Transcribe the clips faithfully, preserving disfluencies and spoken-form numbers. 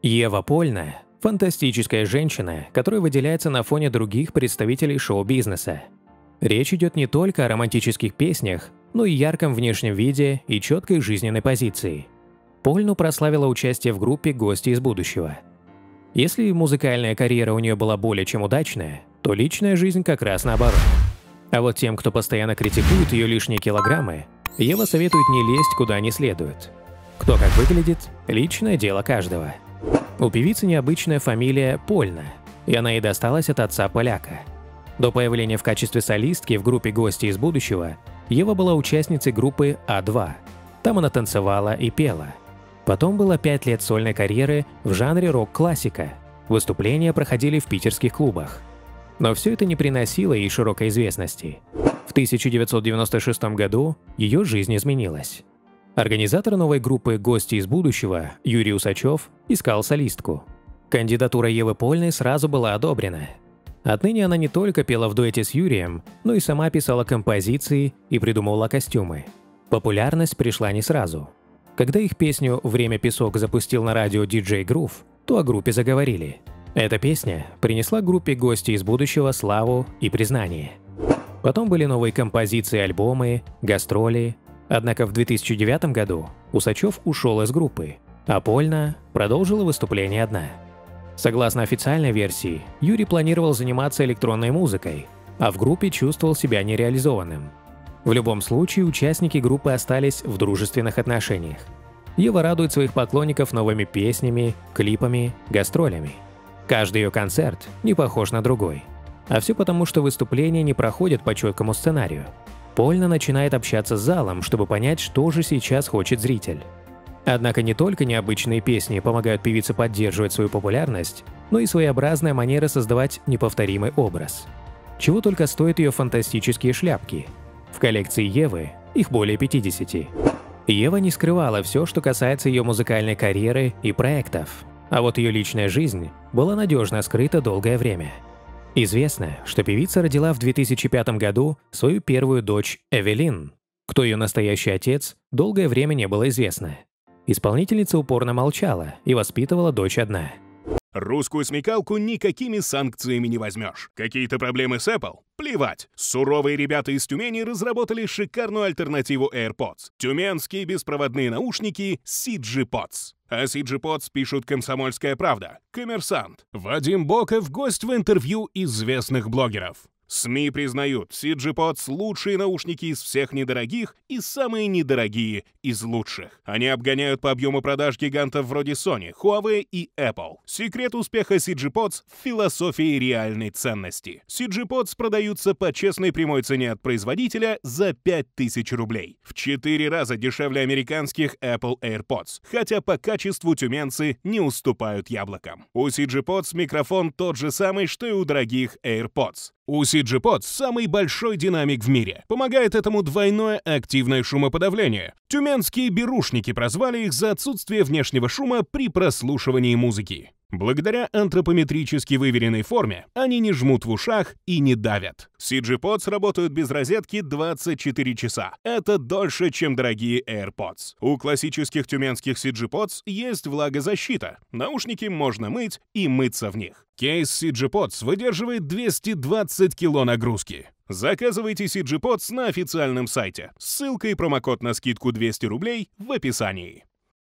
Ева Польна – фантастическая женщина, которая выделяется на фоне других представителей шоу-бизнеса. Речь идет не только о романтических песнях, но и ярком внешнем виде и четкой жизненной позиции. Польну прославило участие в группе «Гости из будущего». Если музыкальная карьера у нее была более чем удачная, то личная жизнь как раз наоборот. А вот тем, кто постоянно критикует ее лишние килограммы, Ева советует не лезть куда не следует. Кто как выглядит – личное дело каждого. У певицы необычная фамилия Польна, и она ей досталась от отца поляка. До появления в качестве солистки в группе «Гости из будущего» Ева была участницей группы А два. Там она танцевала и пела. Потом было пять лет сольной карьеры в жанре рок-классика. Выступления проходили в питерских клубах. Но все это не приносило ей широкой известности. В тысяча девятьсот девяносто шестом году ее жизнь изменилась. Организатор новой группы «Гости из будущего» Юрий Усачев искал солистку. Кандидатура Евы Польной сразу была одобрена. Отныне она не только пела в дуэте с Юрием, но и сама писала композиции и придумывала костюмы. Популярность пришла не сразу. Когда их песню «Время песок» запустил на радио диджей Groove, то о группе заговорили. Эта песня принесла группе «Гости из будущего» славу и признание. Потом были новые композиции, альбомы, гастроли. Однако в две тысячи девятом году Усачев ушел из группы, а Польна продолжила выступление одна. Согласно официальной версии, Юрий планировал заниматься электронной музыкой, а в группе чувствовал себя нереализованным. В любом случае, участники группы остались в дружественных отношениях. Ева радует своих поклонников новыми песнями, клипами, гастролями. Каждый ее концерт не похож на другой. А все потому, что выступления не проходят по четкому сценарию. Польна начинает общаться с залом, чтобы понять, что же сейчас хочет зритель. Однако не только необычные песни помогают певице поддерживать свою популярность, но и своеобразная манера создавать неповторимый образ. Чего только стоят ее фантастические шляпки. В коллекции Евы их более пятидесяти. Ева не скрывала все, что касается ее музыкальной карьеры и проектов, а вот ее личная жизнь была надежно скрыта долгое время. Известно, что певица родила в две тысячи пятом году свою первую дочь Эвелин. Кто ее настоящий отец, долгое время не было известно. Исполнительница упорно молчала и воспитывала дочь одна. Русскую смекалку никакими санкциями не возьмешь. Какие-то проблемы с Apple? Плевать. Суровые ребята из Тюмени разработали шикарную альтернативу AirPods. Тюменские беспроводные наушники си джи Pods. О си джи Pods пишут «Комсомольская правда», «Коммерсант». Вадим Боков – гость в интервью известных блогеров. СМИ признают, си джи Pods – лучшие наушники из всех недорогих и самые недорогие из лучших. Они обгоняют по объему продаж гигантов вроде Sony, Huawei и Apple. Секрет успеха си джи Pods в философии реальной ценности. си джи Pods продаются по честной прямой цене от производителя за пять тысяч рублей. В четыре раза дешевле американских Apple AirPods, хотя по качеству тюменцы не уступают яблокам. У си джи Pods микрофон тот же самый, что и у дорогих AirPods. У си джи Pods самый большой динамик в мире. Помогает этому двойное активное шумоподавление. Тюменские берушники прозвали их за отсутствие внешнего шума при прослушивании музыки. Благодаря антропометрически выверенной форме они не жмут в ушах и не давят. си джи Pods работают без розетки двадцать четыре часа. Это дольше, чем дорогие AirPods. У классических тюменских си джи Pods есть влагозащита. Наушники можно мыть и мыться в них. Кейс си джи Pods выдерживает двести двадцать кило нагрузки. Заказывайте си джи Pods на официальном сайте. Ссылка и промокод на скидку двести рублей в описании.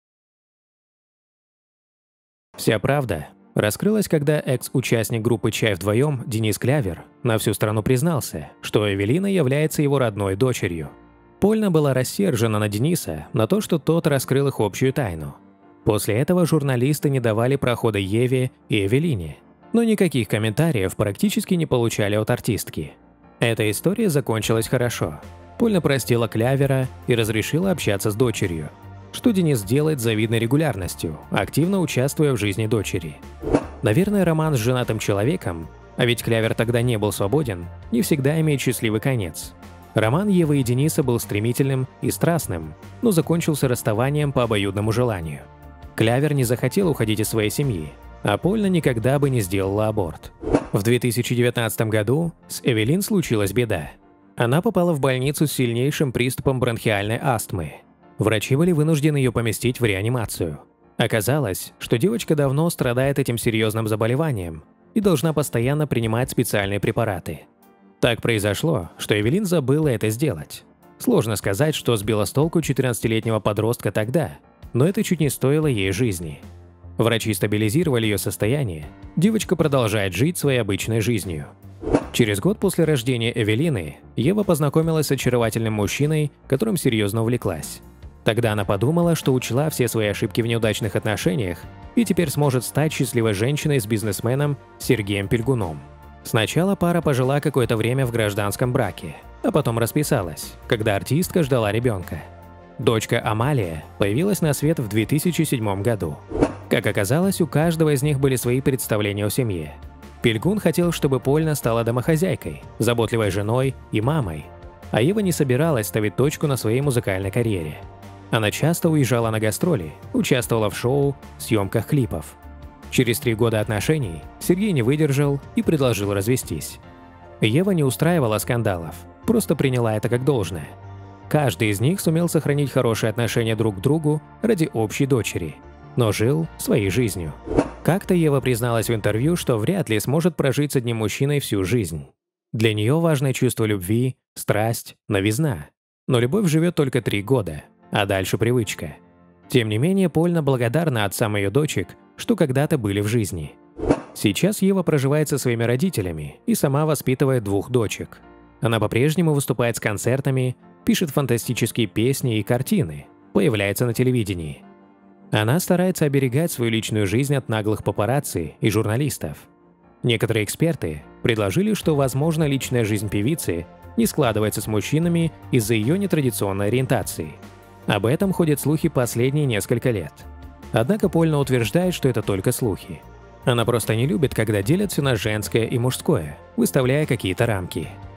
Вся правда раскрылась, когда экс-участник группы «Чай вдвоем» Денис Клявер на всю страну признался, что Эвелина является его родной дочерью. Польна была рассержена на Дениса на то, что тот раскрыл их общую тайну. После этого журналисты не давали прохода Еве и Эвелине, но никаких комментариев практически не получали от артистки. Эта история закончилась хорошо. Польна простила Клявера и разрешила общаться с дочерью, что Денис делает с завидной регулярностью, активно участвуя в жизни дочери. Наверное, роман с женатым человеком, а ведь Клявер тогда не был свободен, не всегда имеет счастливый конец. Роман Евы и Дениса был стремительным и страстным, но закончился расставанием по обоюдному желанию. Клявер не захотел уходить из своей семьи, а Польна никогда бы не сделала аборт. В две тысячи девятнадцатом году с Эвелин случилась беда. Она попала в больницу с сильнейшим приступом бронхиальной астмы. Врачи были вынуждены ее поместить в реанимацию. Оказалось, что девочка давно страдает этим серьезным заболеванием и должна постоянно принимать специальные препараты. Так произошло, что Эвелин забыла это сделать. Сложно сказать, что сбило с толку четырнадцатилетнего подростка тогда, но это чуть не стоило ей жизни. Врачи стабилизировали ее состояние, девочка продолжает жить своей обычной жизнью. Через год после рождения Эвелины Ева познакомилась с очаровательным мужчиной, которым серьезно увлеклась. Тогда она подумала, что учла все свои ошибки в неудачных отношениях и теперь сможет стать счастливой женщиной с бизнесменом Сергеем Пельгуном. Сначала пара пожила какое-то время в гражданском браке, а потом расписалась, когда артистка ждала ребенка. Дочка Амалия появилась на свет в две тысячи седьмом году. Как оказалось, у каждого из них были свои представления о семье. Пельгун хотел, чтобы Польна стала домохозяйкой, заботливой женой и мамой, а Ева не собиралась ставить точку на своей музыкальной карьере. Она часто уезжала на гастроли, участвовала в шоу, съемках клипов. Через три года отношений Сергей не выдержал и предложил развестись. Ева не устраивала скандалов, просто приняла это как должное. Каждый из них сумел сохранить хорошие отношения друг к другу ради общей дочери, но жил своей жизнью. Как-то Ева призналась в интервью, что вряд ли сможет прожить с одним мужчиной всю жизнь. Для нее важно чувство любви, страсть, новизна. Но любовь живет только три года, а дальше привычка. Тем не менее, Польна благодарна отцам ее дочек, что когда-то были в жизни. Сейчас Ева проживает со своими родителями и сама воспитывает двух дочек. Она по-прежнему выступает с концертами, пишет фантастические песни и картины, появляется на телевидении. Она старается оберегать свою личную жизнь от наглых папарацци и журналистов. Некоторые эксперты предложили, что, возможно, личная жизнь певицы не складывается с мужчинами из-за ее нетрадиционной ориентации. Об этом ходят слухи последние несколько лет. Однако Польна утверждает, что это только слухи. Она просто не любит, когда делят все на женское и мужское, выставляя какие-то рамки.